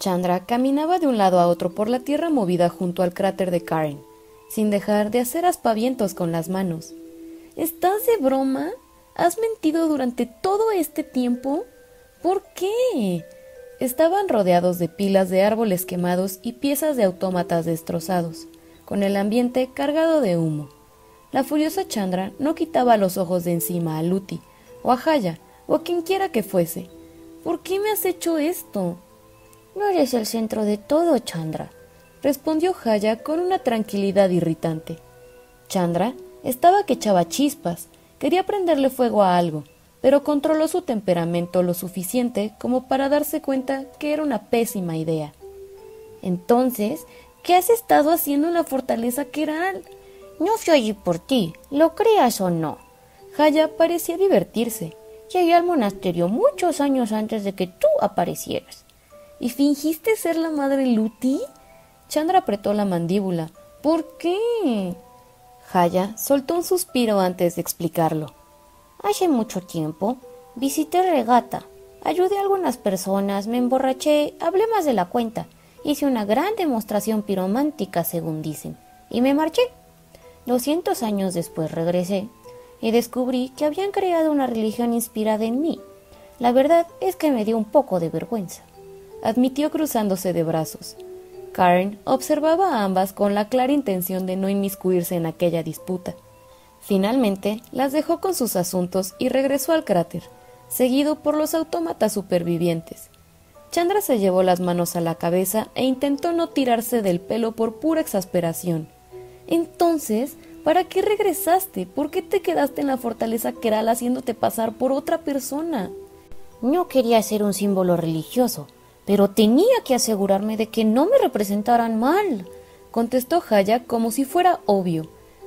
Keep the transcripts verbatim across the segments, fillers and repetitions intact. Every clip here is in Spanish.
Chandra caminaba de un lado a otro por la tierra movida junto al cráter de Karen, sin dejar de hacer aspavientos con las manos. ¿Estás de broma? ¿Has mentido durante todo este tiempo? ¿Por qué? Estaban rodeados de pilas de árboles quemados y piezas de autómatas destrozados, con el ambiente cargado de humo. La furiosa Chandra no quitaba los ojos de encima a Luti, o a Jaya, o a quien quiera que fuese. ¿Por qué me has hecho esto? No eres el centro de todo, Chandra, respondió Jaya con una tranquilidad irritante. Chandra estaba que echaba chispas, quería prenderle fuego a algo, pero controló su temperamento lo suficiente como para darse cuenta que era una pésima idea. Entonces, ¿qué has estado haciendo en la fortaleza Keral? No fui allí por ti, lo creas o no. Jaya parecía divertirse. Llegué al monasterio muchos años antes de que tú aparecieras. ¿Y fingiste ser la madre Luti? Chandra apretó la mandíbula. ¿Por qué? Jaya soltó un suspiro antes de explicarlo. Hace mucho tiempo visité Regata, ayudé a algunas personas, me emborraché, hablé más de la cuenta, hice una gran demostración piromántica según dicen, y me marché. Doscientos años después regresé y descubrí que habían creado una religión inspirada en mí. La verdad es que me dio un poco de vergüenza, admitió cruzándose de brazos. Karen observaba a ambas con la clara intención de no inmiscuirse en aquella disputa. Finalmente las dejó con sus asuntos y regresó al cráter, seguido por los autómatas supervivientes. Chandra se llevó las manos a la cabeza e intentó no tirarse del pelo por pura exasperación. Entonces, ¿para qué regresaste? ¿Por qué te quedaste en la fortaleza Keral haciéndote pasar por otra persona? No quería ser un símbolo religioso, pero tenía que asegurarme de que no me representaran mal, contestó Jaya como si fuera obvio.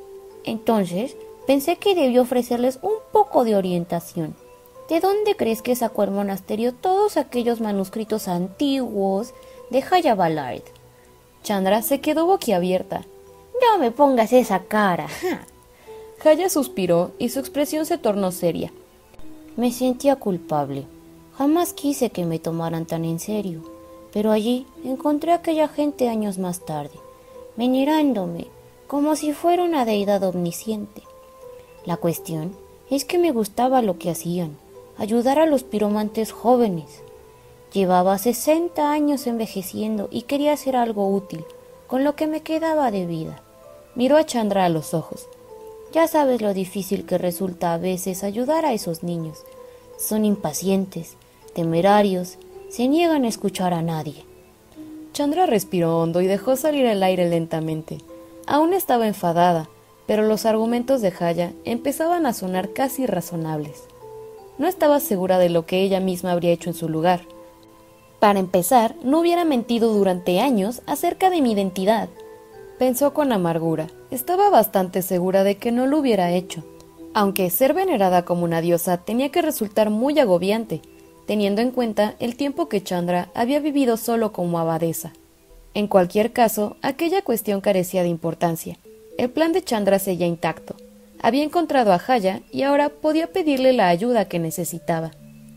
Entonces, pensé que debí ofrecerles un poco de orientación. ¿De dónde crees que sacó el monasterio todos aquellos manuscritos antiguos de Jaya Ballard? Chandra se quedó boquiabierta. No me pongas esa cara. Jaya suspiró y su expresión se tornó seria. Me sentía culpable. Jamás quise que me tomaran tan en serio, pero allí encontré a aquella gente años más tarde, venerándome como si fuera una deidad omnisciente. La cuestión es que me gustaba lo que hacían, ayudar a los piromantes jóvenes. Llevaba sesenta años envejeciendo y quería hacer algo útil con lo que me quedaba de vida. Miró a Chandra a los ojos. Ya sabes lo difícil que resulta a veces ayudar a esos niños. Son impacientes, temerarios, se niegan a escuchar a nadie. Chandra respiró hondo y dejó salir el aire lentamente. Aún estaba enfadada, pero los argumentos de Jaya empezaban a sonar casi razonables. No estaba segura de lo que ella misma habría hecho en su lugar. Para empezar, no hubiera mentido durante años acerca de mi identidad. Pensó con amargura. Estaba bastante segura de que no lo hubiera hecho, aunque ser venerada como una diosa tenía que resultar muy agobiante, teniendo en cuenta el tiempo que Chandra había vivido solo como abadesa. En cualquier caso, aquella cuestión carecía de importancia. El plan de Chandra seguía intacto. Había encontrado a Jaya y ahora podía pedirle la ayuda que necesitaba.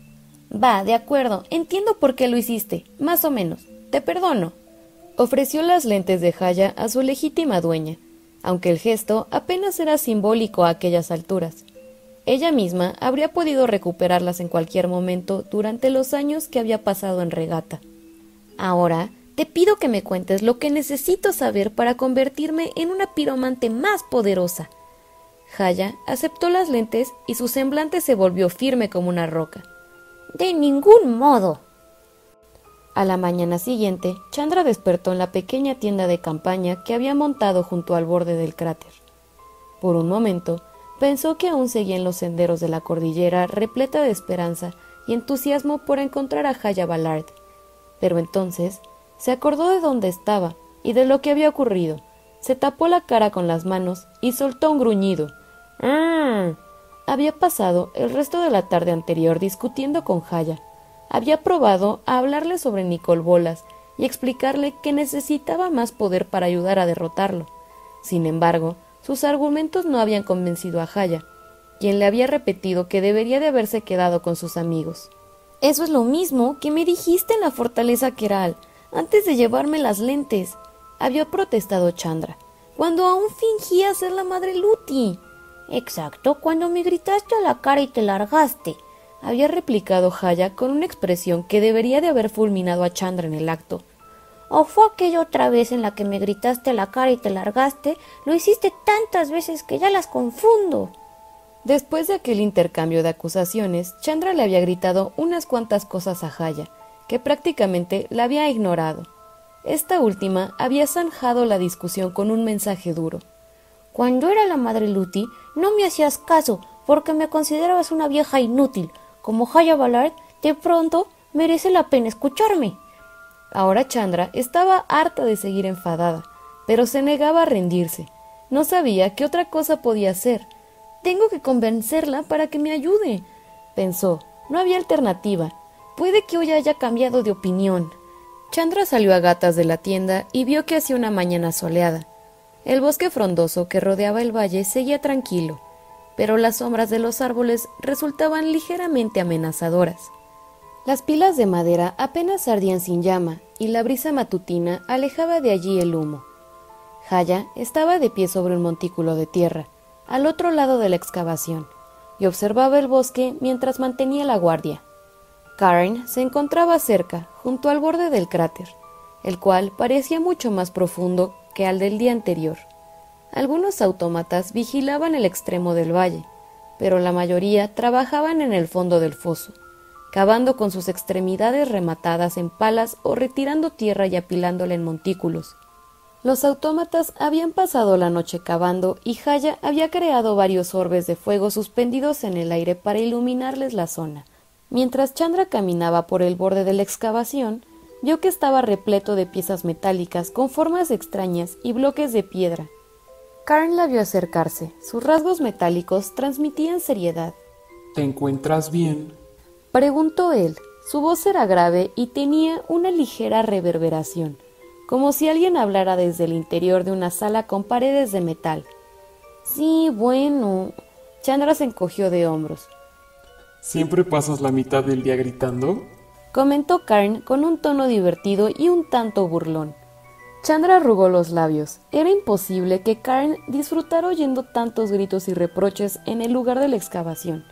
Va, de acuerdo, entiendo por qué lo hiciste, más o menos. Te perdono. Ofreció las lentes de Jaya a su legítima dueña, aunque el gesto apenas era simbólico a aquellas alturas. Ella misma habría podido recuperarlas en cualquier momento durante los años que había pasado en Regata. Ahora, te pido que me cuentes lo que necesito saber para convertirme en una piromante más poderosa. Jaya aceptó las lentes y su semblante se volvió firme como una roca. De ningún modo. A la mañana siguiente, Chandra despertó en la pequeña tienda de campaña que había montado junto al borde del cráter. Por un momento, pensó que aún seguía en los senderos de la cordillera repleta de esperanza y entusiasmo por encontrar a Jaya Ballard. Pero entonces se acordó de dónde estaba y de lo que había ocurrido. Se tapó la cara con las manos y soltó un gruñido. ¡Ah! Había pasado el resto de la tarde anterior discutiendo con Jaya. Había probado a hablarle sobre Nicol Bolas y explicarle que necesitaba más poder para ayudar a derrotarlo. Sin embargo, sus argumentos no habían convencido a Jaya, quien le había repetido que debería de haberse quedado con sus amigos. Eso es lo mismo que me dijiste en la fortaleza Keral. antes de llevarme las lentes, había protestado Chandra, cuando aún fingía ser la madre Luti. Exacto, cuando me gritaste a la cara y te largaste, había replicado Jaya con una expresión que debería de haber fulminado a Chandra en el acto. ¿O fue aquella otra vez en la que me gritaste a la cara y te largaste? Lo hiciste tantas veces que ya las confundo. Después de aquel intercambio de acusaciones, Chandra le había gritado unas cuantas cosas a Jaya, que prácticamente la había ignorado. Esta última había zanjado la discusión con un mensaje duro. Cuando era la madre Luti, no me hacías caso, porque me considerabas una vieja inútil. Como Jaya Ballard, de pronto merece la pena escucharme. Ahora Chandra estaba harta de seguir enfadada, pero se negaba a rendirse. No sabía qué otra cosa podía hacer. Tengo que convencerla para que me ayude, pensó. No había alternativa. Puede que hoy haya cambiado de opinión. Chandra salió a gatas de la tienda y vio que hacía una mañana soleada. El bosque frondoso que rodeaba el valle seguía tranquilo, pero las sombras de los árboles resultaban ligeramente amenazadoras. Las pilas de madera apenas ardían sin llama y la brisa matutina alejaba de allí el humo. Jaya estaba de pie sobre un montículo de tierra, al otro lado de la excavación, y observaba el bosque mientras mantenía la guardia. Karen se encontraba cerca, junto al borde del cráter, el cual parecía mucho más profundo que al del día anterior. Algunos autómatas vigilaban el extremo del valle, pero la mayoría trabajaban en el fondo del foso, cavando con sus extremidades rematadas en palas o retirando tierra y apilándola en montículos. Los autómatas habían pasado la noche cavando y Jaya había creado varios orbes de fuego suspendidos en el aire para iluminarles la zona. Mientras Chandra caminaba por el borde de la excavación, vio que estaba repleto de piezas metálicas con formas extrañas y bloques de piedra. Karen la vio acercarse. Sus rasgos metálicos transmitían seriedad. ¿Te encuentras bien?, preguntó él. Su voz era grave y tenía una ligera reverberación, como si alguien hablara desde el interior de una sala con paredes de metal. Sí, bueno. Chandra se encogió de hombros. ¿Siempre pasas la mitad del día gritando?, comentó Karen con un tono divertido y un tanto burlón. Chandra arrugó los labios. Era imposible que Karen disfrutara oyendo tantos gritos y reproches en el lugar de la excavación.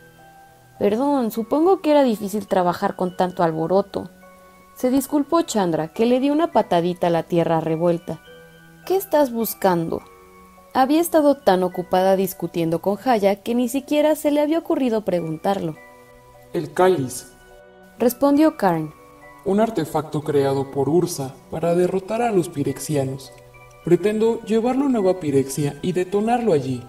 Perdón, supongo que era difícil trabajar con tanto alboroto. Se disculpó Chandra, que le dio una patadita a la tierra revuelta. ¿Qué estás buscando? Había estado tan ocupada discutiendo con Jaya que ni siquiera se le había ocurrido preguntarlo. El cáliz, respondió Karen. Un artefacto creado por Ursa para derrotar a los pirexianos. Pretendo llevarlo a Nueva Pirexia y detonarlo allí.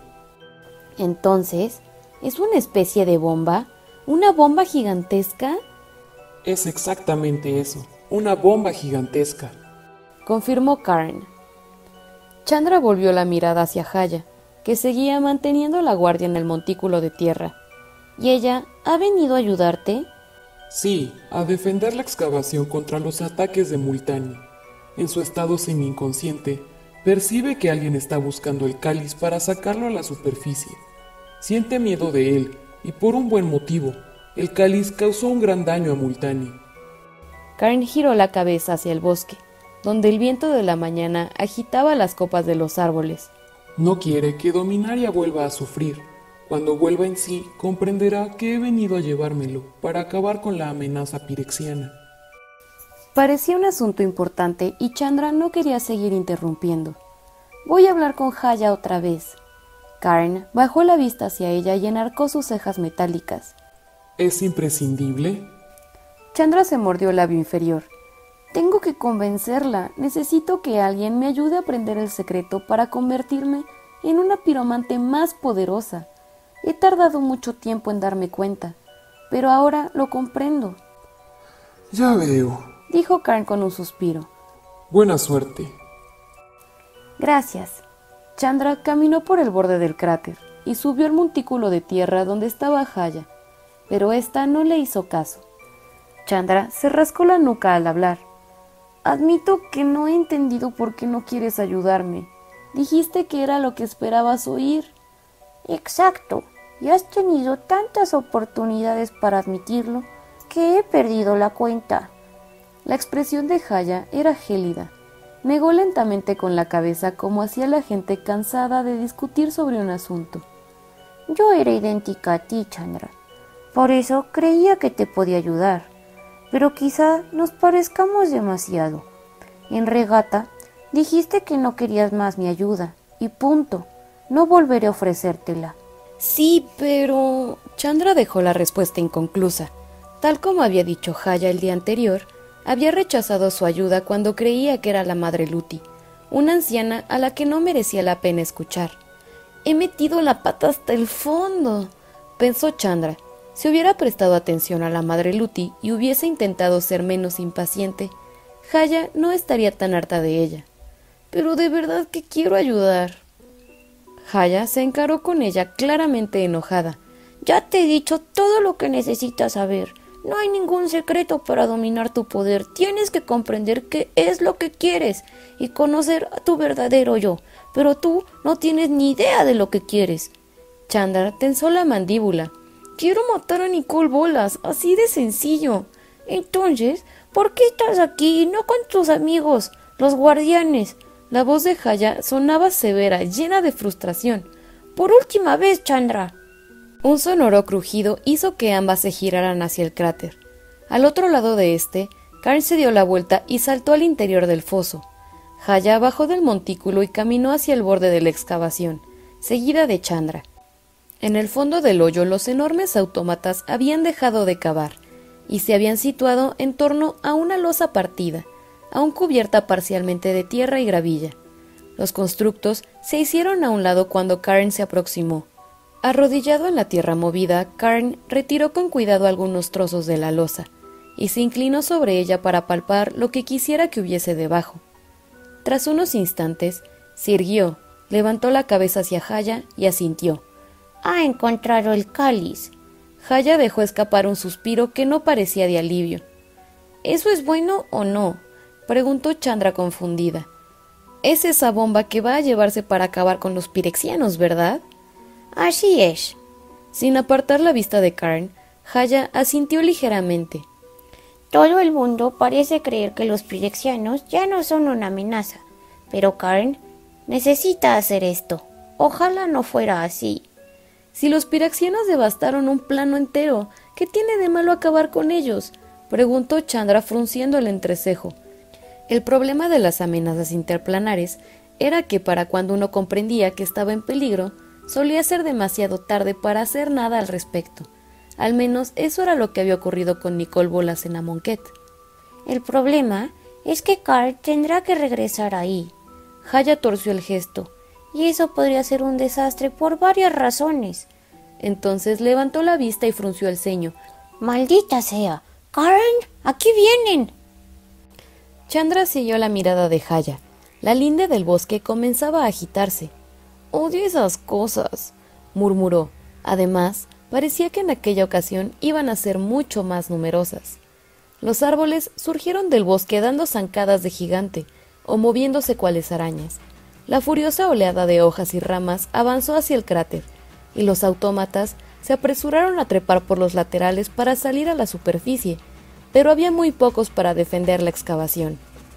Entonces, ¿es una especie de bomba? ¿Una bomba gigantesca? Es exactamente eso, una bomba gigantesca, confirmó Karen. Chandra volvió la mirada hacia Jaya, que seguía manteniendo la guardia en el montículo de tierra. ¿Y ella ha venido a ayudarte? Sí, a defender la excavación contra los ataques de Multani. En su estado semi-inconsciente, percibe que alguien está buscando el cáliz para sacarlo a la superficie. Siente miedo de él, y por un buen motivo. El cáliz causó un gran daño a Multani. Karen giró la cabeza hacia el bosque, donde el viento de la mañana agitaba las copas de los árboles. No quiere que Dominaria vuelva a sufrir. Cuando vuelva en sí, comprenderá que he venido a llevármelo para acabar con la amenaza pirexiana. Parecía un asunto importante y Chandra no quería seguir interrumpiendo. Voy a hablar con Jaya otra vez. Karen bajó la vista hacia ella y enarcó sus cejas metálicas. ¿Es imprescindible? Chandra se mordió el labio inferior. Tengo que convencerla. Necesito que alguien me ayude a aprender el secreto para convertirme en una piromante más poderosa. He tardado mucho tiempo en darme cuenta, pero ahora lo comprendo. Ya veo, dijo Karen con un suspiro. Buena suerte. Gracias. Chandra caminó por el borde del cráter y subió al montículo de tierra donde estaba Jaya, pero ésta no le hizo caso. Chandra se rascó la nuca al hablar. Admito que no he entendido por qué no quieres ayudarme. Dijiste que era lo que esperabas oír. Exacto, y has tenido tantas oportunidades para admitirlo que he perdido la cuenta. La expresión de Jaya era gélida. Negó lentamente con la cabeza como hacía la gente cansada de discutir sobre un asunto. Yo era idéntica a ti, Chandra. Por eso creía que te podía ayudar. Pero quizá nos parezcamos demasiado. En regata, dijiste que no querías más mi ayuda. Y punto. No volveré a ofrecértela. Sí, pero... Chandra dejó la respuesta inconclusa. Tal como había dicho Jaya el día anterior, había rechazado su ayuda cuando creía que era la madre Luti, una anciana a la que no merecía la pena escuchar. He metido la pata hasta el fondo, pensó Chandra. Si hubiera prestado atención a la madre Luti y hubiese intentado ser menos impaciente, Jaya no estaría tan harta de ella. Pero de verdad que quiero ayudar. Jaya se encaró con ella claramente enojada. Ya te he dicho todo lo que necesitas saber. No hay ningún secreto para dominar tu poder. Tienes que comprender qué es lo que quieres y conocer a tu verdadero yo. Pero tú no tienes ni idea de lo que quieres. Chandra tensó la mandíbula. Quiero matar a Nicole Bolas, así de sencillo. Entonces, ¿por qué estás aquí y no con tus amigos, los guardianes? La voz de Jaya sonaba severa, llena de frustración. Por última vez, Chandra. Un sonoro crujido hizo que ambas se giraran hacia el cráter. Al otro lado de este, Karn se dio la vuelta y saltó al interior del foso. Jaya bajó del montículo y caminó hacia el borde de la excavación, seguida de Chandra. En el fondo del hoyo los enormes autómatas habían dejado de cavar y se habían situado en torno a una losa partida, aún cubierta parcialmente de tierra y gravilla. Los constructos se hicieron a un lado cuando Karn se aproximó. Arrodillado en la tierra movida, Karn retiró con cuidado algunos trozos de la losa y se inclinó sobre ella para palpar lo que quisiera que hubiese debajo. Tras unos instantes, se irguió, levantó la cabeza hacia Jaya y asintió. Ha encontrado el cáliz. Jaya dejó escapar un suspiro que no parecía de alivio. ¿Eso es bueno o no?, preguntó Chandra confundida. Es esa bomba que va a llevarse para acabar con los pirexianos, ¿verdad? Así es. Sin apartar la vista de Karn, Jaya asintió ligeramente. Todo el mundo parece creer que los pirexianos ya no son una amenaza, pero Karn necesita hacer esto. Ojalá no fuera así. Si los pirexianos devastaron un plano entero, ¿qué tiene de malo acabar con ellos?, preguntó Chandra frunciendo el entrecejo. El problema de las amenazas interplanares era que para cuando uno comprendía que estaba en peligro, solía ser demasiado tarde para hacer nada al respecto. Al menos eso era lo que había ocurrido con Nicole Bolas en Amonkhet. El problema es que Karn tendrá que regresar ahí. Jaya torció el gesto. Y eso podría ser un desastre por varias razones. Entonces levantó la vista y frunció el ceño. ¡Maldita sea! ¡Karn! ¡Aquí vienen! Chandra siguió la mirada de Jaya. La linde del bosque comenzaba a agitarse. «Odio esas cosas», murmuró. Además, parecía que en aquella ocasión iban a ser mucho más numerosas. Los árboles surgieron del bosque dando zancadas de gigante, o moviéndose cuales arañas. La furiosa oleada de hojas y ramas avanzó hacia el cráter, y los autómatas se apresuraron a trepar por los laterales para salir a la superficie, pero había muy pocos para defender la excavación.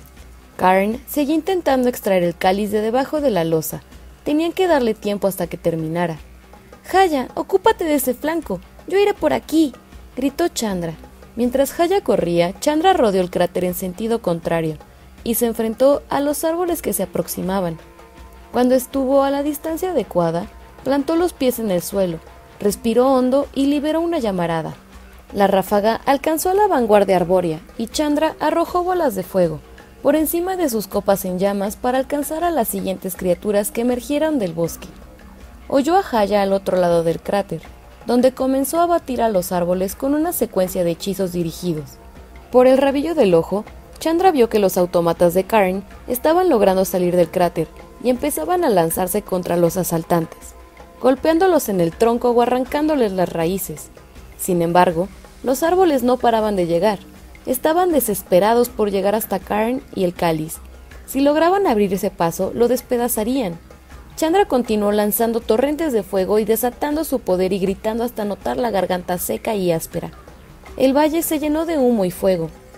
Karn seguía intentando extraer el cáliz de debajo de la losa. Tenían que darle tiempo hasta que terminara. «Jaya, ocúpate de ese flanco, yo iré por aquí», gritó Chandra. Mientras Jaya corría, Chandra rodeó el cráter en sentido contrario y se enfrentó a los árboles que se aproximaban. Cuando estuvo a la distancia adecuada, plantó los pies en el suelo, respiró hondo y liberó una llamarada. La ráfaga alcanzó a la vanguardia arbórea y Chandra arrojó bolas de fuego por encima de sus copas en llamas para alcanzar a las siguientes criaturas que emergieron del bosque. Oyó a Jaya al otro lado del cráter, donde comenzó a batir a los árboles con una secuencia de hechizos dirigidos. Por el rabillo del ojo, Chandra vio que los autómatas de Karn estaban logrando salir del cráter y empezaban a lanzarse contra los asaltantes, golpeándolos en el tronco o arrancándoles las raíces. Sin embargo, los árboles no paraban de llegar. Estaban desesperados por llegar hasta Karn y el cáliz. Si lograban abrir ese paso, lo despedazarían. Chandra continuó lanzando torrentes de fuego y desatando su poder y gritando hasta notar la garganta seca y áspera. El valle se llenó de humo y fuego.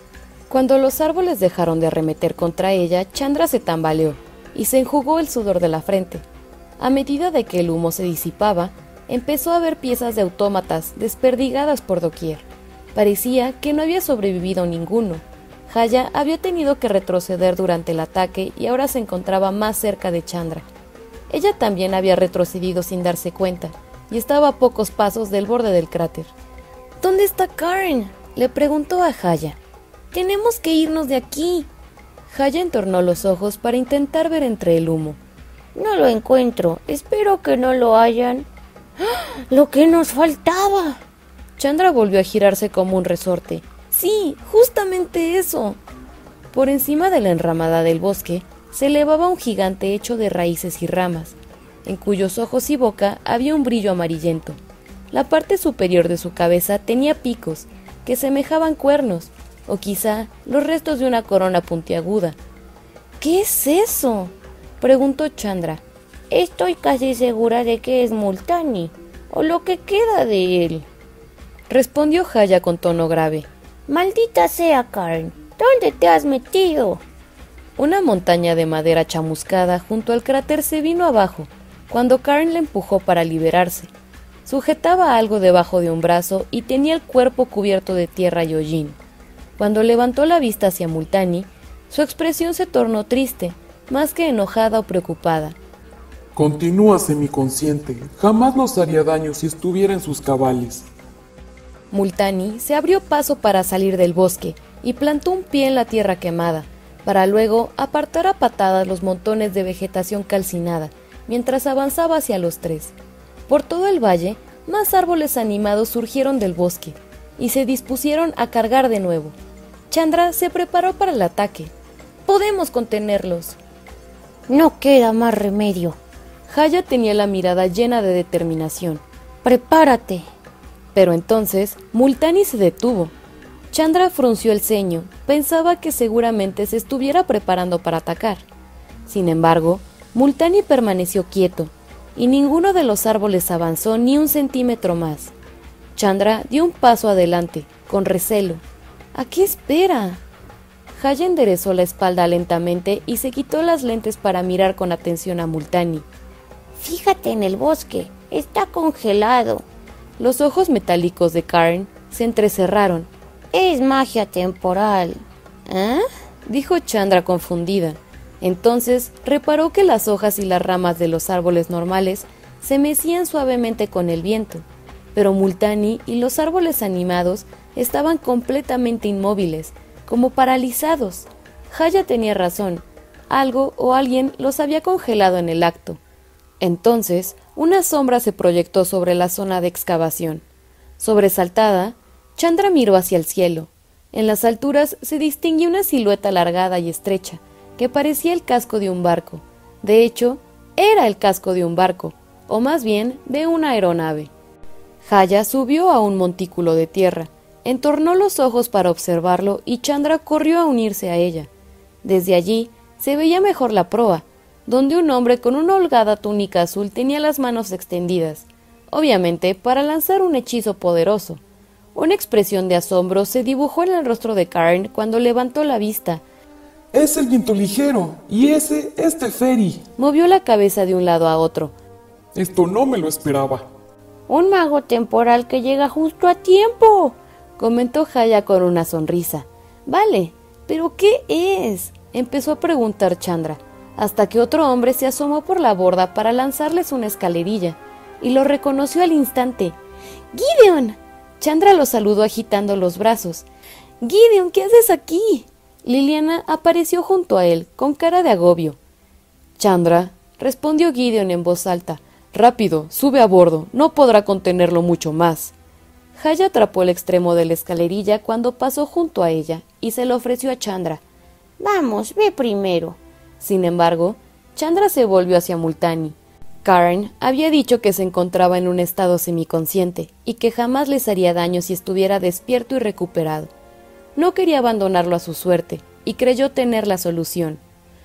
Cuando los árboles dejaron de arremeter contra ella, Chandra se tambaleó y se enjugó el sudor de la frente. A medida de que el humo se disipaba, empezó a ver piezas de autómatas desperdigadas por doquier. Parecía que no había sobrevivido ninguno. Jaya había tenido que retroceder durante el ataque y ahora se encontraba más cerca de Chandra. Ella también había retrocedido sin darse cuenta y estaba a pocos pasos del borde del cráter. ¿Dónde está Karen?, le preguntó a Jaya. Tenemos que irnos de aquí. Jaya entornó los ojos para intentar ver entre el humo. No lo encuentro. Espero que no lo hayan. ¡Ah! ¡Lo que nos faltaba! Chandra volvió a girarse como un resorte. Sí, justamente eso. Por encima de la enramada del bosque se elevaba un gigante hecho de raíces y ramas, en cuyos ojos y boca había un brillo amarillento. La parte superior de su cabeza tenía picos, que semejaban cuernos, o quizá los restos de una corona puntiaguda. ¿Qué es eso?, preguntó Chandra. Estoy casi segura de que es Multani, o lo que queda de él, respondió Jaya con tono grave. Maldita sea, Karen, ¿dónde te has metido? Una montaña de madera chamuscada junto al cráter se vino abajo, cuando Karen le empujó para liberarse. Sujetaba algo debajo de un brazo y tenía el cuerpo cubierto de tierra y hollín. Cuando levantó la vista hacia Multani, su expresión se tornó triste, más que enojada o preocupada. Continúa semiconsciente. Jamás nos haría daño si estuviera en sus cabales. Multani se abrió paso para salir del bosque y plantó un pie en la tierra quemada, para luego apartar a patadas los montones de vegetación calcinada, mientras avanzaba hacia los tres. Por todo el valle, más árboles animados surgieron del bosque, y se dispusieron a cargar de nuevo. Chandra se preparó para el ataque. ¡Podemos contenerlos! No queda más remedio. Jaya tenía la mirada llena de determinación. ¡Prepárate! Pero entonces, Multani se detuvo. Chandra frunció el ceño, pensaba que seguramente se estuviera preparando para atacar. Sin embargo, Multani permaneció quieto, y ninguno de los árboles avanzó ni un centímetro más. Chandra dio un paso adelante, con recelo. ¿A qué espera? Jaya enderezó la espalda lentamente y se quitó las lentes para mirar con atención a Multani. Fíjate en el bosque, está congelado. Los ojos metálicos de Karen se entrecerraron. Es magia temporal. ¿Ah? Dijo Chandra confundida. Entonces reparó que las hojas y las ramas de los árboles normales se mecían suavemente con el viento, pero Multani y los árboles animados estaban completamente inmóviles, como paralizados. Jaya tenía razón, algo o alguien los había congelado en el acto. Entonces, una sombra se proyectó sobre la zona de excavación. Sobresaltada, Chandra miró hacia el cielo. En las alturas se distinguía una silueta alargada y estrecha, que parecía el casco de un barco. De hecho, era el casco de un barco, o más bien de una aeronave. Jaya subió a un montículo de tierra, entornó los ojos para observarlo y Chandra corrió a unirse a ella. Desde allí se veía mejor la proa, donde un hombre con una holgada túnica azul tenía las manos extendidas, obviamente para lanzar un hechizo poderoso. Una expresión de asombro se dibujó en el rostro de Karen cuando levantó la vista. ¡Es el viento ligero! ¡Y ese es Teferi! Movió la cabeza de un lado a otro. Esto no me lo esperaba. Un mago temporal que llega justo a tiempo, comentó Jaya con una sonrisa. Vale, ¿pero qué es? Empezó a preguntar Chandra, hasta que otro hombre se asomó por la borda para lanzarles una escalerilla, y lo reconoció al instante. ¡Gideon! Chandra lo saludó agitando los brazos. ¡Gideon, ¿qué haces aquí? Liliana apareció junto a él, con cara de agobio. Chandra, respondió Gideon en voz alta. Rápido, sube a bordo, no podrá contenerlo mucho más. Jaya atrapó el extremo de la escalerilla cuando pasó junto a ella, y se lo ofreció a Chandra. Vamos, ve primero. Sin embargo, Chandra se volvió hacia Multani. Karen había dicho que se encontraba en un estado semiconsciente y que jamás les haría daño si estuviera despierto y recuperado. No quería abandonarlo a su suerte y creyó tener la solución.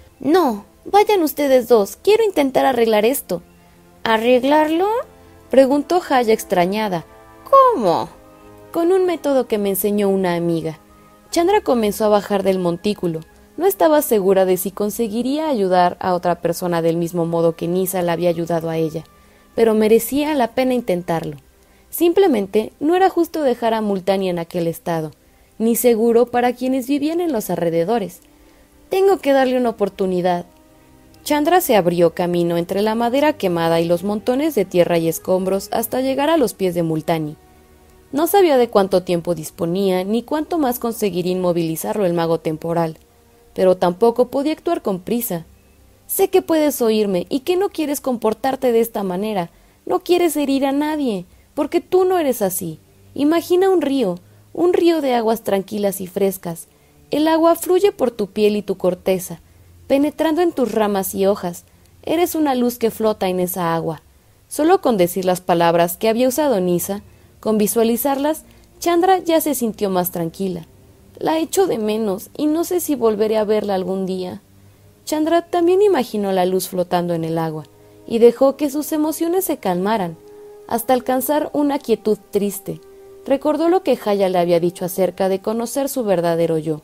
No, vayan ustedes dos, quiero intentar arreglar esto. ¿Arreglarlo? Preguntó Jaya extrañada. ¿Cómo? Con un método que me enseñó una amiga. Chandra comenzó a bajar del montículo. No estaba segura de si conseguiría ayudar a otra persona del mismo modo que Nyssa la había ayudado a ella, pero merecía la pena intentarlo. Simplemente no era justo dejar a Multani en aquel estado, ni seguro para quienes vivían en los alrededores. Tengo que darle una oportunidad. Chandra se abrió camino entre la madera quemada y los montones de tierra y escombros hasta llegar a los pies de Multani. No sabía de cuánto tiempo disponía ni cuánto más conseguiría inmovilizarlo el mago temporal, pero tampoco podía actuar con prisa. Sé que puedes oírme y que no quieres comportarte de esta manera. No quieres herir a nadie, porque tú no eres así. Imagina un río, un río de aguas tranquilas y frescas. El agua fluye por tu piel y tu corteza, penetrando en tus ramas y hojas. Eres una luz que flota en esa agua. Solo con decir las palabras que había usado Nyssa, con visualizarlas, Chandra ya se sintió más tranquila. La echo de menos y no sé si volveré a verla algún día. Chandra también imaginó la luz flotando en el agua y dejó que sus emociones se calmaran, hasta alcanzar una quietud triste. Recordó lo que Jaya le había dicho acerca de conocer su verdadero yo.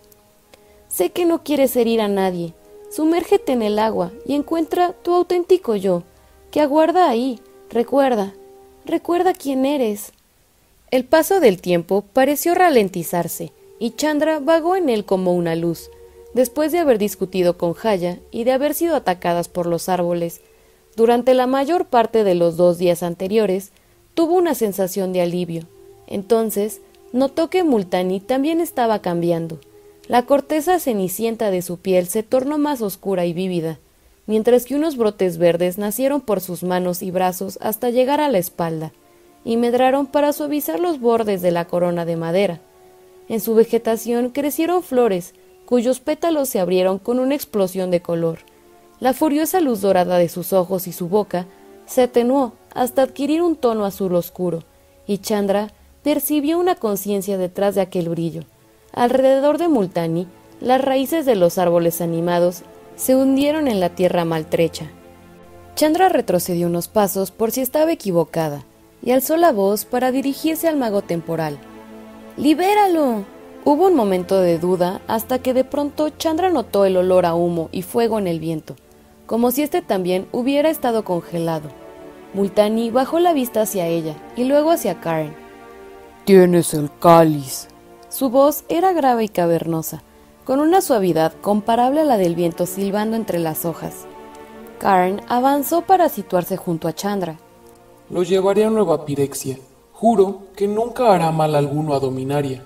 Sé que no quieres herir a nadie. Sumérgete en el agua y encuentra tu auténtico yo, que aguarda ahí. Recuerda, recuerda quién eres. El paso del tiempo pareció ralentizarse, y Chandra vagó en él como una luz. Después de haber discutido con Jaya y de haber sido atacadas por los árboles, durante la mayor parte de los dos días anteriores, tuvo una sensación de alivio. Entonces, notó que Multani también estaba cambiando. La corteza cenicienta de su piel se tornó más oscura y vívida, mientras que unos brotes verdes nacieron por sus manos y brazos hasta llegar a la espalda, y medraron para suavizar los bordes de la corona de madera. En su vegetación crecieron flores, cuyos pétalos se abrieron con una explosión de color. La furiosa luz dorada de sus ojos y su boca se atenuó hasta adquirir un tono azul oscuro, y Chandra percibió una conciencia detrás de aquel brillo. Alrededor de Multani, las raíces de los árboles animados se hundieron en la tierra maltrecha. Chandra retrocedió unos pasos por si estaba equivocada, y alzó la voz para dirigirse al mago temporal. ¡Libéralo! Hubo un momento de duda hasta que de pronto Chandra notó el olor a humo y fuego en el viento, como si éste también hubiera estado congelado. Multani bajó la vista hacia ella y luego hacia Karen. «Tienes el cáliz». Su voz era grave y cavernosa, con una suavidad comparable a la del viento silbando entre las hojas. Karen avanzó para situarse junto a Chandra. Lo llevaré a Nueva Pirexia. Juro que nunca hará mal alguno a Dominaria.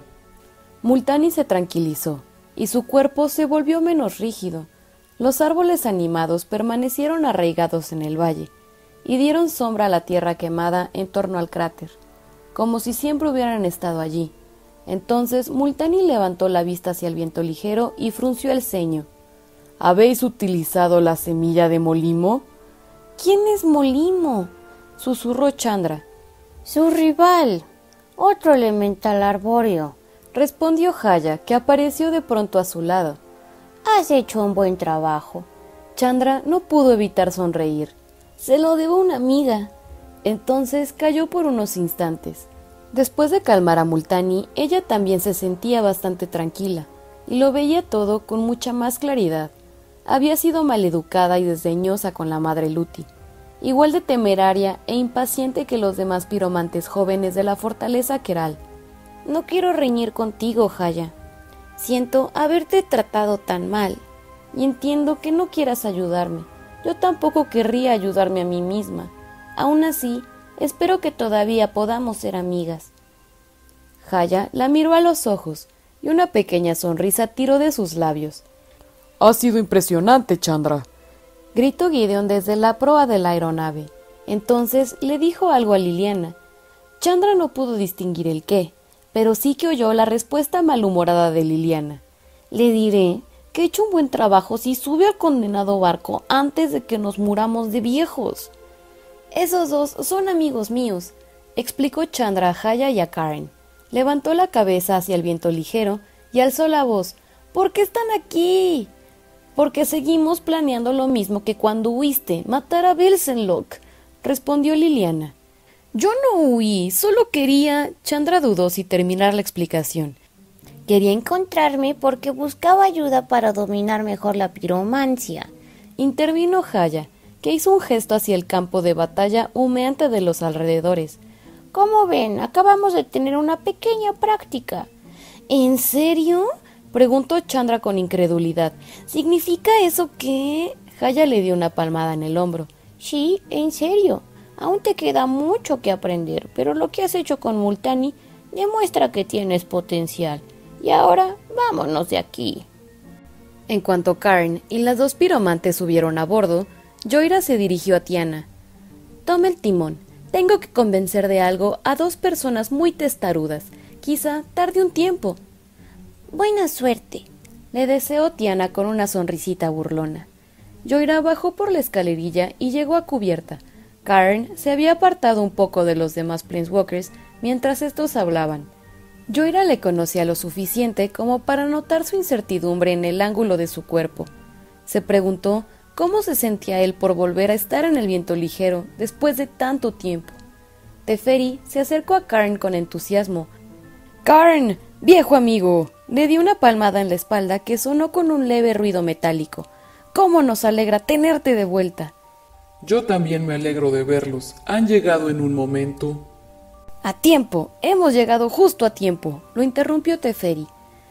Multani se tranquilizó, y su cuerpo se volvió menos rígido. Los árboles animados permanecieron arraigados en el valle, y dieron sombra a la tierra quemada en torno al cráter, como si siempre hubieran estado allí. Entonces Multani levantó la vista hacia el viento ligero y frunció el ceño. ¿Habéis utilizado la semilla de Molimo? ¿Quién es Molimo?, susurró Chandra. Su rival, otro elemental arbóreo, respondió Jaya, que apareció de pronto a su lado. Has hecho un buen trabajo. Chandra no pudo evitar sonreír. Se lo debo a una amiga. Entonces calló por unos instantes. Después de calmar a Multani, ella también se sentía bastante tranquila, y lo veía todo con mucha más claridad. Había sido maleducada y desdeñosa con la madre Luti, igual de temeraria e impaciente que los demás piromantes jóvenes de la fortaleza Keral. No quiero reñir contigo, Jaya. Siento haberte tratado tan mal, y entiendo que no quieras ayudarme. Yo tampoco querría ayudarme a mí misma. Aún así, espero que todavía podamos ser amigas. Jaya la miró a los ojos, y una pequeña sonrisa tiró de sus labios. «Ha sido impresionante, Chandra», gritó Gideon desde la proa de la aeronave. Entonces le dijo algo a Liliana. Chandra no pudo distinguir el qué, pero sí que oyó la respuesta malhumorada de Liliana. Le diré que he hecho un buen trabajo si sube al condenado barco antes de que nos muramos de viejos. Esos dos son amigos míos, explicó Chandra a Jaya y a Karen. Levantó la cabeza hacia el viento ligero y alzó la voz. ¿Por qué están aquí? Porque seguimos planeando lo mismo que cuando huiste, matar a Belsenlock, respondió Liliana. Yo no huí, solo quería... Chandra dudó si terminar la explicación. Quería encontrarme porque buscaba ayuda para dominar mejor la piromancia. Intervino Haya, que hizo un gesto hacia el campo de batalla humeante de los alrededores. Como ven, acabamos de tener una pequeña práctica. ¿En serio?, preguntó Chandra con incredulidad. ¿Significa eso que...? Haya le dio una palmada en el hombro. Sí, en serio. Aún te queda mucho que aprender, pero lo que has hecho con Multani demuestra que tienes potencial. Y ahora, vámonos de aquí. En cuanto Karn y las dos piromantes subieron a bordo, Joira se dirigió a Tiana. Toma el timón. Tengo que convencer de algo a dos personas muy testarudas. Quizá tarde un tiempo. Buena suerte, le deseó Tiana con una sonrisita burlona. Joira bajó por la escalerilla y llegó a cubierta. Karn se había apartado un poco de los demás Planeswalkers mientras estos hablaban. Joira le conocía lo suficiente como para notar su incertidumbre en el ángulo de su cuerpo. Se preguntó cómo se sentía él por volver a estar en el viento ligero después de tanto tiempo. Teferi se acercó a Karn con entusiasmo. «¡Karn, viejo amigo!», le dio una palmada en la espalda que sonó con un leve ruido metálico. «¡Cómo nos alegra tenerte de vuelta!». Yo también me alegro de verlos. Han llegado en un momento. «A tiempo, hemos llegado justo a tiempo», lo interrumpió Teferi.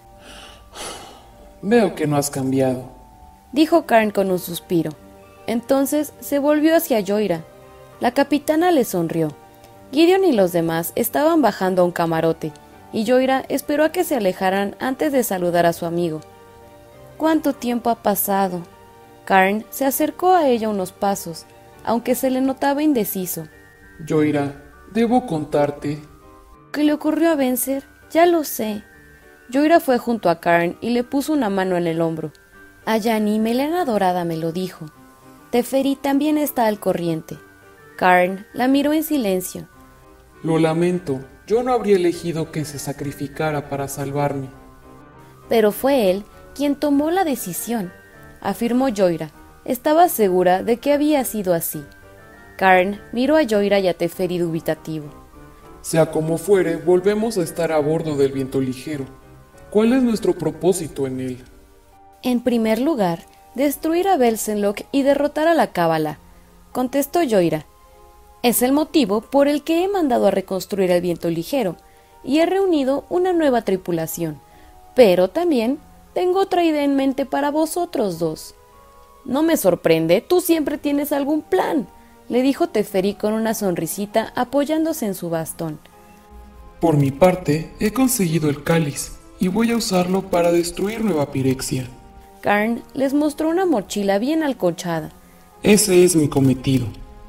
«Veo que no has cambiado», dijo Karn con un suspiro. Entonces se volvió hacia Joira. La capitana le sonrió. Gideon y los demás estaban bajando a un camarote, y Joira esperó a que se alejaran antes de saludar a su amigo. «¿Cuánto tiempo ha pasado?». Karn se acercó a ella unos pasos, aunque se le notaba indeciso. «Joira, debo contarte». «¿Qué le ocurrió a Venser? Ya lo sé». Joira fue junto a Karn y le puso una mano en el hombro. «Ayani, Melena Dorada me lo dijo. Teferi también está al corriente». Karn la miró en silencio. «Lo lamento. Yo no habría elegido que se sacrificara para salvarme». «Pero fue él quien tomó la decisión», afirmó Joira. Estaba segura de que había sido así. Karn miró a Joira y a Teferi dubitativo. «Sea como fuere, volvemos a estar a bordo del viento ligero. ¿Cuál es nuestro propósito en él?». «En primer lugar, destruir a Belsenlock y derrotar a la Cábala», contestó Joira. «Es el motivo por el que he mandado a reconstruir el viento ligero y he reunido una nueva tripulación. Pero también tengo otra idea en mente para vosotros dos». «No me sorprende, tú siempre tienes algún plan», le dijo Teferi con una sonrisita apoyándose en su bastón. «Por mi parte, he conseguido el cáliz y voy a usarlo para destruir Nueva Pirexia». Karn les mostró una mochila bien alcochada. «Ese es mi cometido».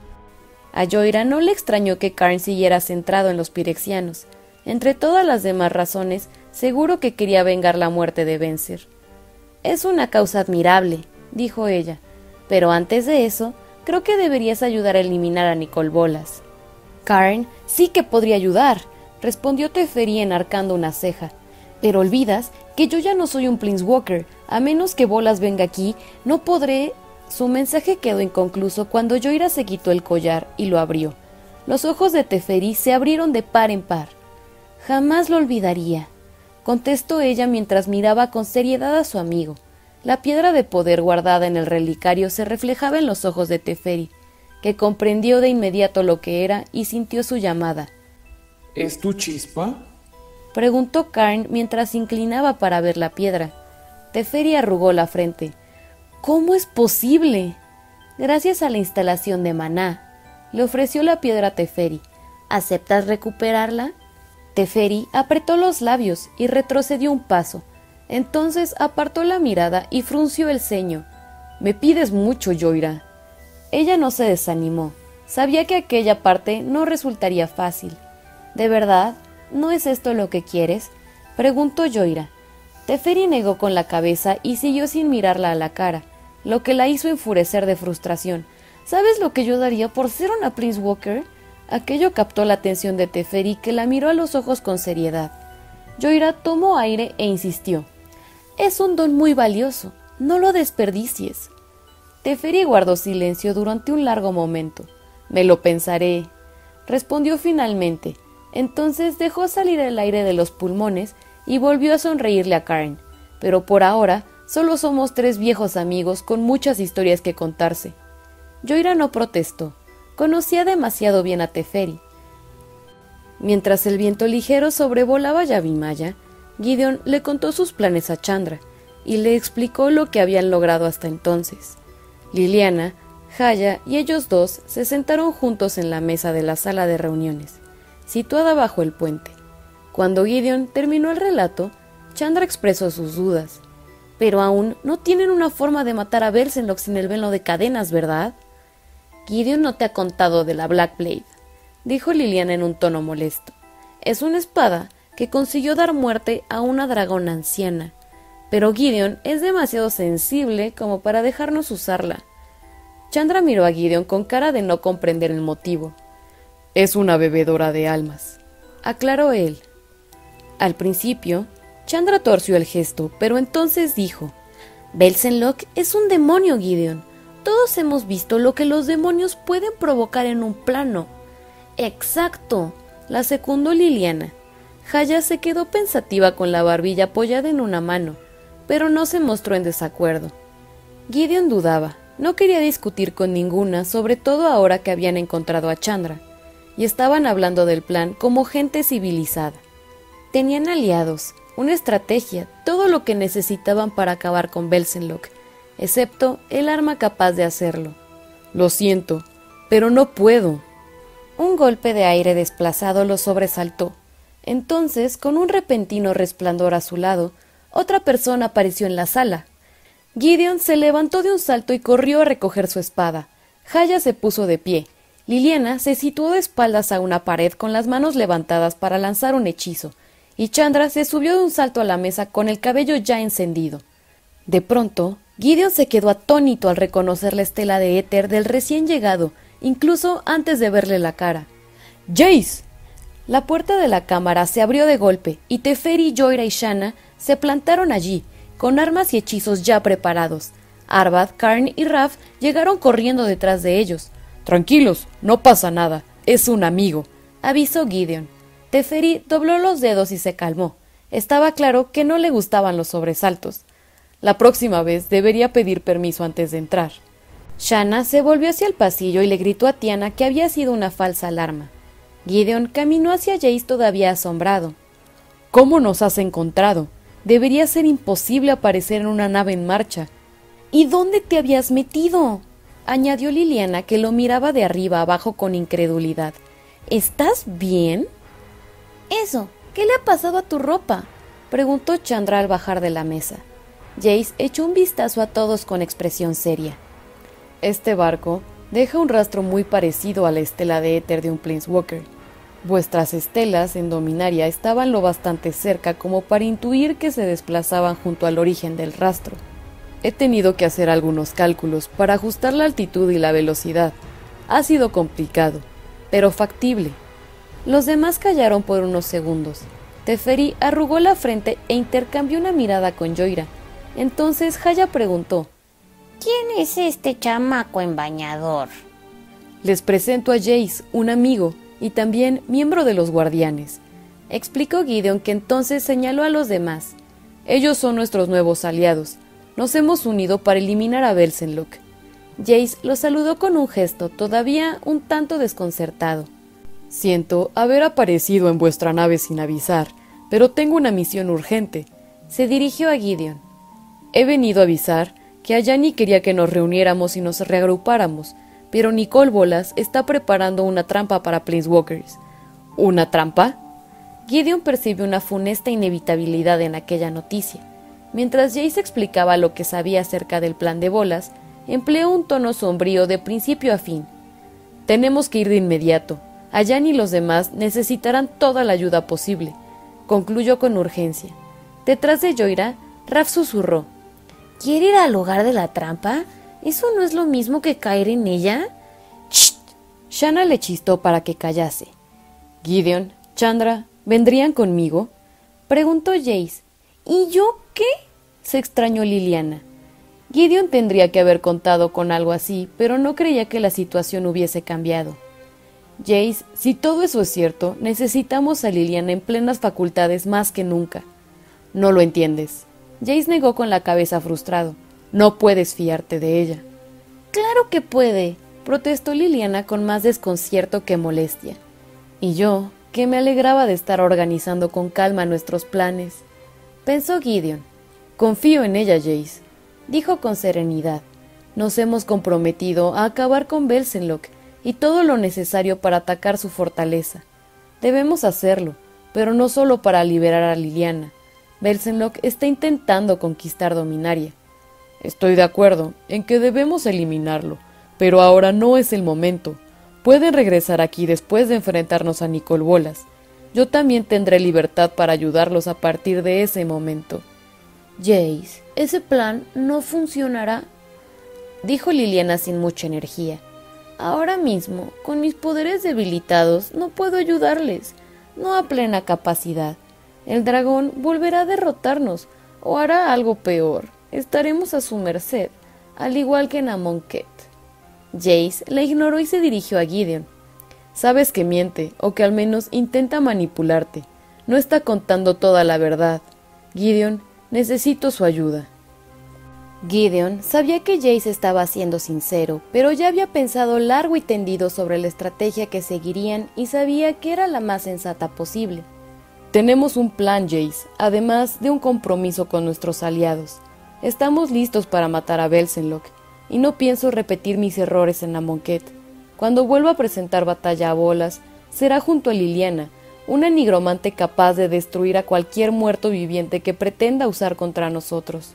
A Joira no le extrañó que Karn siguiera centrado en los pirexianos. Entre todas las demás razones, seguro que quería vengar la muerte de Venser. «Es una causa admirable», dijo ella, «pero antes de eso, creo que deberías ayudar a eliminar a Nicol Bolas». «Karn sí que podría ayudar», respondió Teferi enarcando una ceja. «Pero olvidas que yo ya no soy un Planeswalker. A menos que Bolas venga aquí, no podré...». Su mensaje quedó inconcluso cuando Joira se quitó el collar y lo abrió. Los ojos de Teferi se abrieron de par en par. «Jamás lo olvidaría», contestó ella mientras miraba con seriedad a su amigo. La piedra de poder guardada en el relicario se reflejaba en los ojos de Teferi, que comprendió de inmediato lo que era y sintió su llamada. ¿Es tu chispa?», preguntó Karn mientras se inclinaba para ver la piedra. Teferi arrugó la frente. «¿Cómo es posible?». «Gracias a la instalación de maná», le ofreció la piedra a Teferi. «¿Aceptas recuperarla?». Teferi apretó los labios y retrocedió un paso. Entonces apartó la mirada y frunció el ceño. «Me pides mucho, Joira». Ella no se desanimó. Sabía que aquella parte no resultaría fácil. «¿De verdad? ¿No es esto lo que quieres?», preguntó Joira. Teferi negó con la cabeza y siguió sin mirarla a la cara, lo que la hizo enfurecer de frustración. «¿Sabes lo que yo daría por ser una Planeswalker?». Aquello captó la atención de Teferi, que la miró a los ojos con seriedad. Joira tomó aire e insistió. «Es un don muy valioso, no lo desperdicies». Teferi guardó silencio durante un largo momento. «Me lo pensaré», respondió finalmente. Entonces dejó salir el aire de los pulmones y volvió a sonreírle a Karen, pero por ahora solo somos tres viejos amigos con muchas historias que contarse. Yoira no protestó, conocía demasiado bien a Teferi. Mientras el viento ligero sobrevolaba Yavimaya, Gideon le contó sus planes a Chandra y le explicó lo que habían logrado hasta entonces. Liliana, Jaya y ellos dos se sentaron juntos en la mesa de la sala de reuniones, situada bajo el puente. Cuando Gideon terminó el relato, Chandra expresó sus dudas. «Pero aún no tienen una forma de matar a Belzenlok sin el velo de cadenas, ¿verdad?» «Gideon no te ha contado de la Black Blade», dijo Liliana en un tono molesto. «Es una espada que consiguió dar muerte a una dragona anciana, pero Gideon es demasiado sensible como para dejarnos usarla». Chandra miró a Gideon con cara de no comprender el motivo. «Es una bebedora de almas», aclaró él. Al principio, Chandra torció el gesto, pero entonces dijo: «Belzenlok es un demonio, Gideon. Todos hemos visto lo que los demonios pueden provocar en un plano». «Exacto», la secundó Liliana. Jaya se quedó pensativa con la barbilla apoyada en una mano, pero no se mostró en desacuerdo. Gideon dudaba, no quería discutir con ninguna, sobre todo ahora que habían encontrado a Chandra, y estaban hablando del plan como gente civilizada. Tenían aliados, una estrategia, todo lo que necesitaban para acabar con Belzenlok, excepto el arma capaz de hacerlo. «Lo siento, pero no puedo». Un golpe de aire desplazado lo sobresaltó. Entonces, con un repentino resplandor a su lado, otra persona apareció en la sala. Gideon se levantó de un salto y corrió a recoger su espada. Jaya se puso de pie. Liliana se situó de espaldas a una pared con las manos levantadas para lanzar un hechizo, y Chandra se subió de un salto a la mesa con el cabello ya encendido. De pronto, Gideon se quedó atónito al reconocer la estela de éter del recién llegado, incluso antes de verle la cara. «¡Jace!». La puerta de la cámara se abrió de golpe, y Teferi, Yoira y Shanna se plantaron allí, con armas y hechizos ya preparados. Arvad, Karn y Raf llegaron corriendo detrás de ellos. «Tranquilos, no pasa nada, es un amigo», avisó Gideon. Teferi dobló los dedos y se calmó. Estaba claro que no le gustaban los sobresaltos. La próxima vez debería pedir permiso antes de entrar. Shanna se volvió hacia el pasillo y le gritó a Tiana que había sido una falsa alarma. Gideon caminó hacia Jace todavía asombrado. «¿Cómo nos has encontrado? Debería ser imposible aparecer en una nave en marcha». «¿Y dónde te habías metido?», añadió Liliana, que lo miraba de arriba abajo con incredulidad. «¿Estás bien?». «Eso, ¿qué le ha pasado a tu ropa?», preguntó Chandra al bajar de la mesa. Jace echó un vistazo a todos con expresión seria. «Este barco deja un rastro muy parecido a la estela de éter de un Planeswalker. Vuestras estelas en Dominaria estaban lo bastante cerca como para intuir que se desplazaban junto al origen del rastro. He tenido que hacer algunos cálculos para ajustar la altitud y la velocidad. Ha sido complicado, pero factible». Los demás callaron por unos segundos. Teferi arrugó la frente e intercambió una mirada con Yoira. Entonces Jaya preguntó: «¿Quién es este chamaco en bañador?». «Les presento a Jace, un amigo, y también miembro de los guardianes», explicó Gideon, que entonces señaló a los demás. «Ellos son nuestros nuevos aliados. Nos hemos unido para eliminar a Belzenlok». Jace lo saludó con un gesto todavía un tanto desconcertado. «Siento haber aparecido en vuestra nave sin avisar, pero tengo una misión urgente», se dirigió a Gideon. «He venido a avisar que Ayani quería que nos reuniéramos y nos reagrupáramos, pero Nicole Bolas está preparando una trampa para Planeswalkers». «¿Una trampa?». Gideon percibió una funesta inevitabilidad en aquella noticia. Mientras Jace explicaba lo que sabía acerca del plan de Bolas, empleó un tono sombrío de principio a fin. «Tenemos que ir de inmediato. Ayani y los demás necesitarán toda la ayuda posible», concluyó con urgencia. Detrás de Yoira, Raf susurró: «¿Quiere ir al lugar de la trampa? ¿Eso no es lo mismo que caer en ella?». «¡Shh!». Shanna le chistó para que callase. «Gideon, Chandra, ¿vendrían conmigo?», preguntó Jace. «¿Y yo qué?», se extrañó Liliana. Gideon tendría que haber contado con algo así, pero no creía que la situación hubiese cambiado. «Jace, si todo eso es cierto, necesitamos a Liliana en plenas facultades más que nunca». No lo entiendes. Jace negó con la cabeza frustrado. No puedes fiarte de ella. Claro que puede, protestó Liliana con más desconcierto que molestia. Y yo, que me alegraba de estar organizando con calma nuestros planes. Pensó Gideon. Confío en ella, Jace, dijo con serenidad. Nos hemos comprometido a acabar con Belsenlock y todo lo necesario para atacar su fortaleza. Debemos hacerlo, pero no solo para liberar a Liliana. Belsenlock está intentando conquistar Dominaria. Estoy de acuerdo en que debemos eliminarlo, pero ahora no es el momento. Pueden regresar aquí después de enfrentarnos a Nicol Bolas. Yo también tendré libertad para ayudarlos a partir de ese momento. Jace, ese plan no funcionará, dijo Liliana sin mucha energía. Ahora mismo, con mis poderes debilitados, no puedo ayudarles, no a plena capacidad. El dragón volverá a derrotarnos, o hará algo peor. Estaremos a su merced, al igual que en Amonkhet. Jace la ignoró y se dirigió a Gideon. Sabes que miente, o que al menos intenta manipularte. No está contando toda la verdad. Gideon, necesito su ayuda. Gideon sabía que Jace estaba siendo sincero, pero ya había pensado largo y tendido sobre la estrategia que seguirían y sabía que era la más sensata posible. Tenemos un plan, Jace, además de un compromiso con nuestros aliados. Estamos listos para matar a Belsenlock, y no pienso repetir mis errores en Amonkhet. Cuando vuelva a presentar batalla a Bolas, será junto a Liliana, una nigromante capaz de destruir a cualquier muerto viviente que pretenda usar contra nosotros.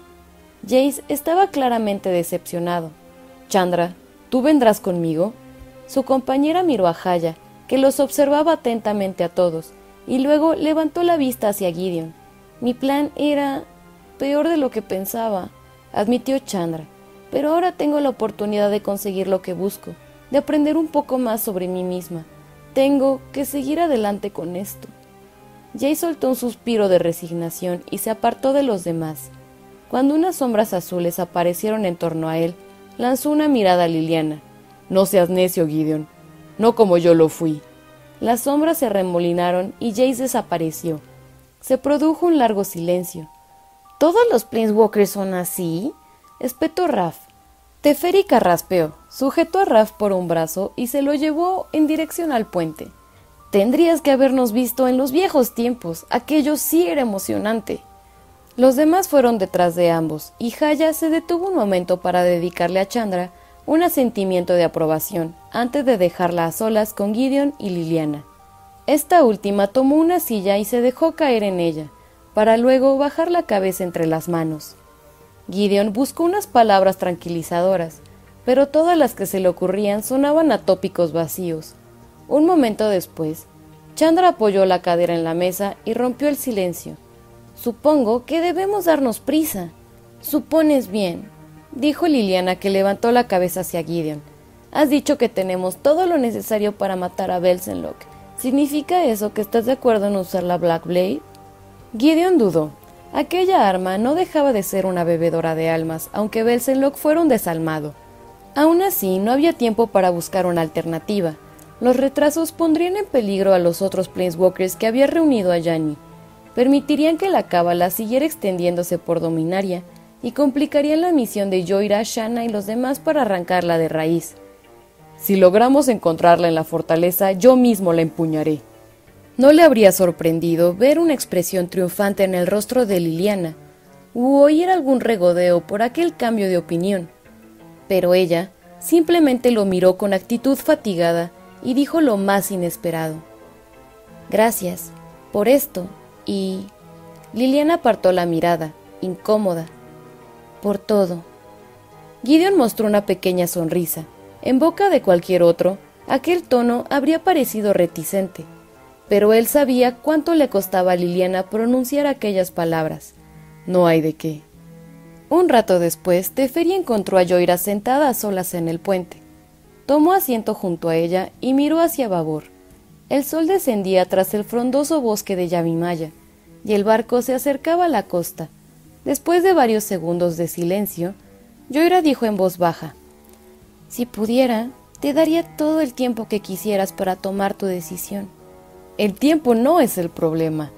Jace estaba claramente decepcionado. Chandra, ¿tú vendrás conmigo? Su compañera miró a Jaya, que los observaba atentamente a todos, y luego levantó la vista hacia Gideon. Mi plan era peor de lo que pensaba, admitió Chandra, pero ahora tengo la oportunidad de conseguir lo que busco, de aprender un poco más sobre mí misma. Tengo que seguir adelante con esto. Jace soltó un suspiro de resignación y se apartó de los demás. Cuando unas sombras azules aparecieron en torno a él, lanzó una mirada a Liliana. No seas necio, Gideon. No como yo lo fui. Las sombras se arremolinaron y Jace desapareció. Se produjo un largo silencio. ¿Todos los Planeswalkers son así?, espetó Raph. Teferi carraspeó, sujetó a Raph por un brazo y se lo llevó en dirección al puente. Tendrías que habernos visto en los viejos tiempos, aquello sí era emocionante. Los demás fueron detrás de ambos, y Jaya se detuvo un momento para dedicarle a Chandra un asentimiento de aprobación, antes de dejarla a solas con Gideon y Liliana. Esta última tomó una silla y se dejó caer en ella, para luego bajar la cabeza entre las manos. Gideon buscó unas palabras tranquilizadoras, pero todas las que se le ocurrían sonaban a tópicos vacíos. Un momento después, Chandra apoyó la cadera en la mesa y rompió el silencio. Supongo que debemos darnos prisa. Supones bien, dijo Liliana, que levantó la cabeza hacia Gideon. Has dicho que tenemos todo lo necesario para matar a Belsenlock. ¿Significa eso que estás de acuerdo en usar la Black Blade? Gideon dudó. Aquella arma no dejaba de ser una bebedora de almas, aunque Belsenlock fuera un desalmado. Aún así, no había tiempo para buscar una alternativa. Los retrasos pondrían en peligro a los otros Planeswalkers que había reunido a Yanni. Permitirían que la cábala siguiera extendiéndose por Dominaria y complicarían la misión de Jhoira, Shanna y los demás para arrancarla de raíz. Si logramos encontrarla en la fortaleza, yo mismo la empuñaré. No le habría sorprendido ver una expresión triunfante en el rostro de Liliana, u oír algún regodeo por aquel cambio de opinión. Pero ella simplemente lo miró con actitud fatigada y dijo lo más inesperado. Gracias por esto. Y Liliana apartó la mirada, incómoda. Por todo. Gideon mostró una pequeña sonrisa. En boca de cualquier otro, aquel tono habría parecido reticente, pero él sabía cuánto le costaba a Liliana pronunciar aquellas palabras. No hay de qué. Un rato después, Teferi encontró a Jhoira sentada a solas en el puente. Tomó asiento junto a ella y miró hacia babor. El sol descendía tras el frondoso bosque de Yavimaya, y el barco se acercaba a la costa. Después de varios segundos de silencio, Jhoira dijo en voz baja: «Si pudiera, te daría todo el tiempo que quisieras para tomar tu decisión». «El tiempo no es el problema».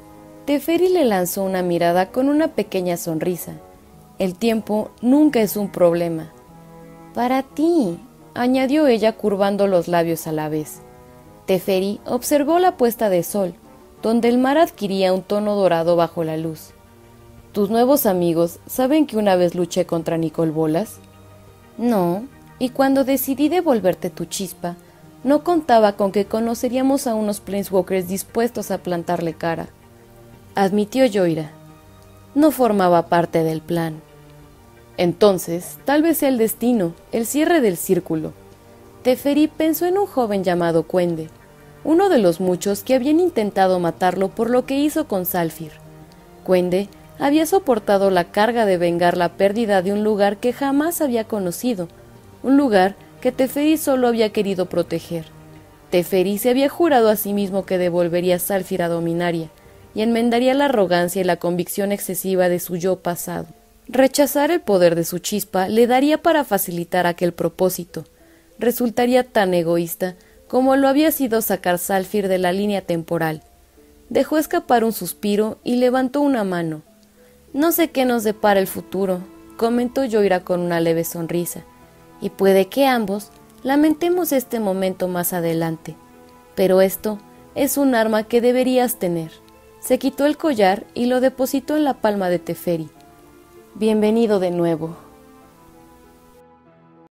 Teferi le lanzó una mirada con una pequeña sonrisa. El tiempo nunca es un problema. Para ti, añadió ella curvando los labios a la vez. Teferi observó la puesta de sol, donde el mar adquiría un tono dorado bajo la luz. ¿Tus nuevos amigos saben que una vez luché contra Nicol Bolas? No, y cuando decidí devolverte tu chispa, no contaba con que conoceríamos a unos Planeswalkers dispuestos a plantarle cara, admitió Yoira. No formaba parte del plan. Entonces, tal vez sea el destino, el cierre del círculo. Teferi pensó en un joven llamado Quende, uno de los muchos que habían intentado matarlo por lo que hizo con Zhalfir. Quende había soportado la carga de vengar la pérdida de un lugar que jamás había conocido, un lugar que Teferi solo había querido proteger. Teferi se había jurado a sí mismo que devolvería Zhalfir a Dominaria y enmendaría la arrogancia y la convicción excesiva de su yo pasado. Rechazar el poder de su chispa le daría para facilitar aquel propósito. Resultaría tan egoísta como lo había sido sacar Zhalfir de la línea temporal. Dejó escapar un suspiro y levantó una mano. No sé qué nos depara el futuro, comentó Yoira con una leve sonrisa, y puede que ambos lamentemos este momento más adelante. Pero esto es un arma que deberías tener. Se quitó el collar y lo depositó en la palma de Teferi. Bienvenido de nuevo.